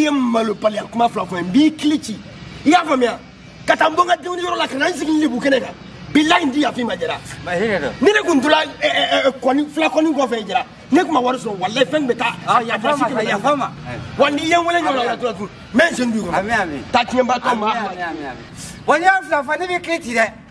malo pale kuma flafon bi cliti ya famia katambonga dewni yoro la kana sigin lebu keneka billahi ndi ya fi majara ma hede ni ne kuntula koni flakoni go fe jira ne kuma warso wallahi fen beta ya fama wandi yen wala nyoro la tu men sendu ko amen ta tiemba to ma wanya flafon ni bi cliti de